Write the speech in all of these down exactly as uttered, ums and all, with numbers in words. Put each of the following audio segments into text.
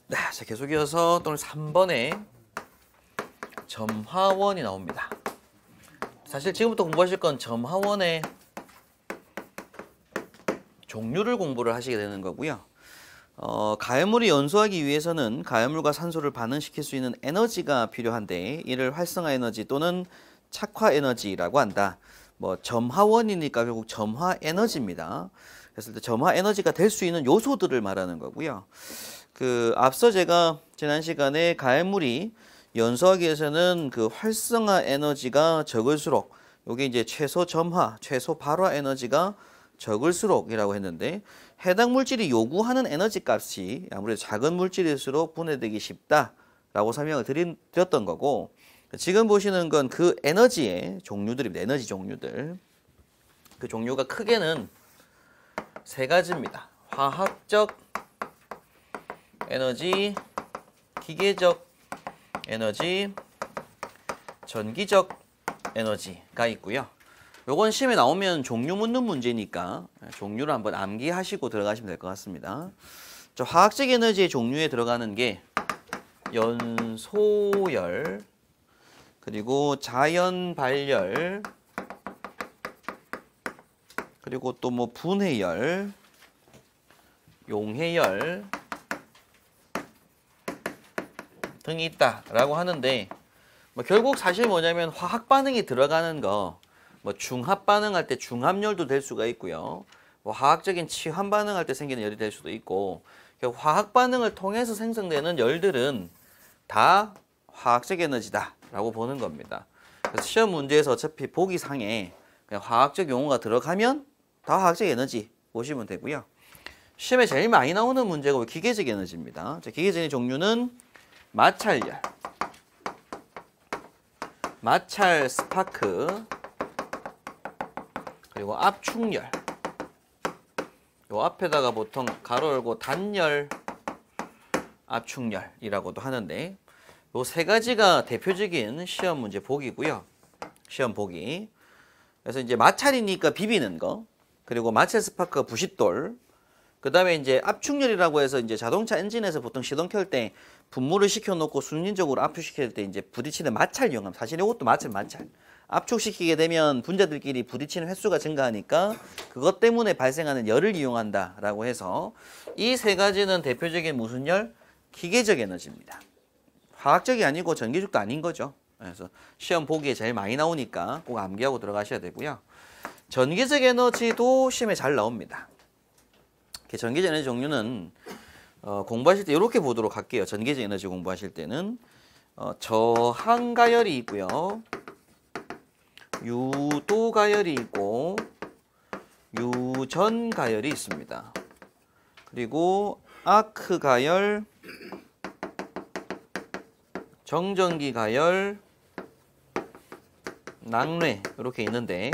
네, 자, 계속 이어서 또 오늘 삼 번에 점화원이 나옵니다. 사실 지금부터 공부하실 건 점화원의 종류를 공부를 하시게 되는 거고요. 어, 가열물이 연소하기 위해서는 가열물과 산소를 반응시킬 수 있는 에너지가 필요한데 이를 활성화 에너지 또는 착화 에너지라고 한다. 뭐 점화원이니까 결국 점화 에너지입니다. 그래서 점화 에너지가 될 수 있는 요소들을 말하는 거고요. 그 앞서 제가 지난 시간에 가열물이 연소하기 위해서는 그 활성화 에너지가 적을수록 이게 이제 최소 점화, 최소 발화 에너지가 적을수록이라고 했는데 해당 물질이 요구하는 에너지 값이 아무래도 작은 물질일수록 분해되기 쉽다라고 설명을 드린, 드렸던 거고 지금 보시는 건 그 에너지의 종류들입니다. 에너지 종류들. 그 종류가 크게는 세 가지입니다. 화학적 에너지, 기계적 에너지, 전기적 에너지가 있고요. 요건 시험에 나오면 종류 묻는 문제니까 종류를 한번 암기하시고 들어가시면 될 것 같습니다. 저 화학적 에너지의 종류에 들어가는 게 연소열, 그리고 자연 발열, 그리고 또 뭐 분해열, 용해열 등이 있다라고 하는데 뭐 결국 사실 뭐냐면 화학 반응이 들어가는 거 뭐 중합 반응할 때 중합열도 될 수가 있고요. 뭐 화학적인 취합 반응할 때 생기는 열이 될 수도 있고 화학 반응을 통해서 생성되는 열들은 다 화학적 에너지다라고 보는 겁니다. 그래서 시험 문제에서 어차피 보기상에 그냥 화학적 용어가 들어가면 다 화학적 에너지 보시면 되고요. 시험에 제일 많이 나오는 문제가 기계적 에너지입니다. 기계적인 종류는 마찰열, 마찰 스파크, 그리고 압축열. 요 앞에다가 보통 가로 열고 단열, 압축열이라고도 하는데 요 세 가지가 대표적인 시험 문제 보기고요. 시험 보기. 그래서 이제 마찰이니까 비비는 거, 그리고 마찰 스파크가 부싯돌, 그 다음에 이제 압축열이라고 해서 이제 자동차 엔진에서 보통 시동 켤 때 분무를 시켜놓고 순진적으로 압축시킬 때 이제 부딪히는 마찰 이용함. 사실 이것도 마찰, 마찰. 압축시키게 되면 분자들끼리 부딪히는 횟수가 증가하니까 그것 때문에 발생하는 열을 이용한다라고 해서 이 세 가지는 대표적인 무슨 열? 기계적 에너지입니다. 화학적이 아니고 전기적도 아닌 거죠. 그래서 시험 보기에 제일 많이 나오니까 꼭 암기하고 들어가셔야 되고요. 전기적 에너지도 시험에 잘 나옵니다. 전기적 에너지 종류는 어, 공부하실 때 이렇게 보도록 할게요. 전기적 에너지 공부하실 때는 어, 저항가열이 있고요. 유도가열이 있고 유전가열이 있습니다. 그리고 아크가열, 정전기가열, 낙뢰 이렇게 있는데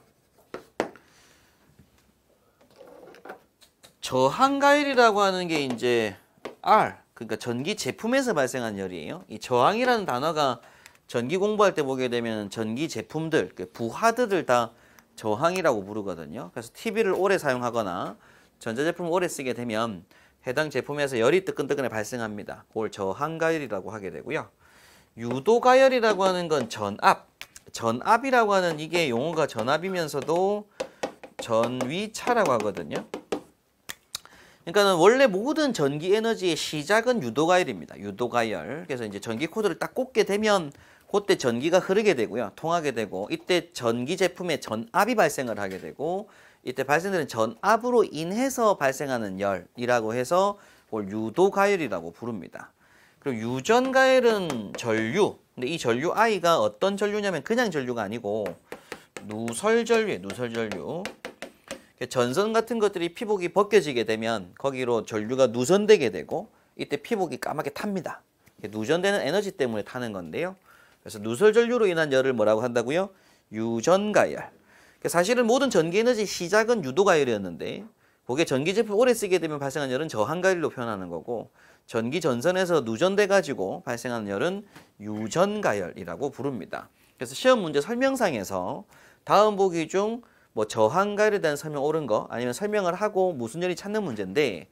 저항가열이라고 하는 게 이제 R, 그러니까 전기 제품에서 발생한 열이에요. 이 저항이라는 단어가 전기 공부할 때 보게 되면 전기 제품들, 부하드들 다 저항이라고 부르거든요. 그래서 티비를 오래 사용하거나 전자제품을 오래 쓰게 되면 해당 제품에서 열이 뜨끈뜨끈해 발생합니다. 그걸 저항가열이라고 하게 되고요. 유도가열이라고 하는 건 전압, 전압이라고 하는 이게 용어가 전압이면서도 전위차라고 하거든요. 그러니까는 원래 모든 전기 에너지의 시작은 유도가열입니다. 유도가열. 그래서 이제 전기 코드를 딱 꽂게 되면 그때 전기가 흐르게 되고요. 통하게 되고 이때 전기 제품에 전압이 발생을 하게 되고 이때 발생되는 전압으로 인해서 발생하는 열이라고 해서 그걸 유도가열이라고 부릅니다. 그리고 유전가열은 전류. 근데 이 전류 I가 어떤 전류냐면 그냥 전류가 아니고 누설전류예요. 누설전류. 전선 같은 것들이 피복이 벗겨지게 되면 거기로 전류가 누선되게 되고 이때 피복이 까맣게 탑니다. 누전되는 에너지 때문에 타는 건데요. 그래서 누설전류로 인한 열을 뭐라고 한다고요? 유전가열. 사실은 모든 전기에너지 시작은 유도가열이었는데 그게 전기제품 오래 쓰게 되면 발생한 열은 저항가열로 표현하는 거고 전기 전선에서 누전돼 가지고 발생하는 열은 유전가열이라고 부릅니다. 그래서 시험 문제 설명상에서 다음 보기 중 뭐 저항가열에 대한 설명 옳은 거 아니면 설명을 하고 무슨 열이 찾는 문제인데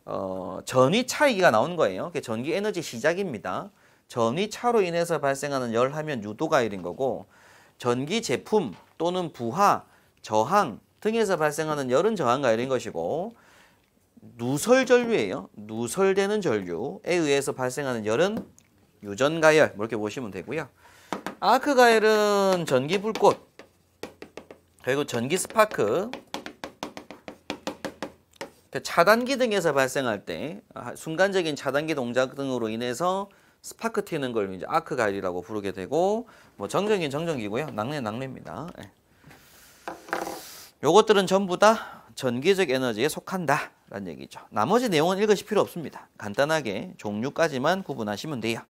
어, 전위 차이가 나오는 거예요. 그게 전기 에너지 시작입니다. 전위 차로 인해서 발생하는 열 하면 유도가열인 거고, 전기 제품 또는 부하, 저항 등에서 발생하는 열은 저항가열인 것이고, 누설 전류예요. 누설되는 전류에 의해서 발생하는 열은 유전가열, 뭐 이렇게 보시면 되고요. 아크 가열은 전기 불꽃, 그리고 전기 스파크, 차단기 등에서 발생할 때 순간적인 차단기 동작 등으로 인해서 스파크 튀는 걸 이제 아크 가열이라고 부르게 되고, 뭐 정전기는 정전기고요. 낙뢰 낙뢰입니다. 예. 요것들은 전부 다 전기적 에너지에 속한다 라는 얘기죠. 나머지 내용은 읽으실 필요 없습니다. 간단하게 종류까지만 구분하시면 돼요.